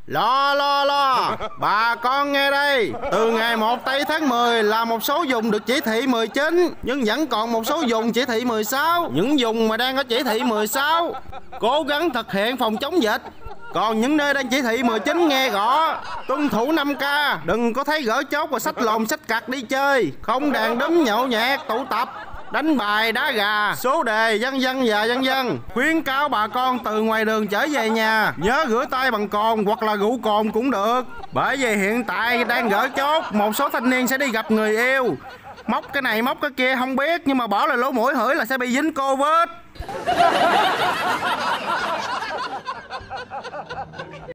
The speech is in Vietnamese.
Lo, bà con nghe đây. Từ ngày 1 tây tháng 10 là một số vùng được chỉ thị 19, nhưng vẫn còn một số vùng chỉ thị 16. Những vùng mà đang có chỉ thị 16 cố gắng thực hiện phòng chống dịch. Còn những nơi đang chỉ thị 19 nghe rõ, tuân thủ 5K, đừng có thấy gỡ chốt và xách lồn xách cặt đi chơi, không đàn đúm nhậu nhẹt tụ tập, đánh bài đá gà, số đề vân vân. Khuyến cáo bà con từ ngoài đường trở về nhà nhớ rửa tay bằng cồn hoặc là rượu cồn cũng được. Bởi vì hiện tại đang gỡ chốt, một số thanh niên sẽ đi gặp người yêu, móc cái này móc cái kia không biết, nhưng mà bỏ lại lỗ mũi hửi là sẽ bị dính Covid.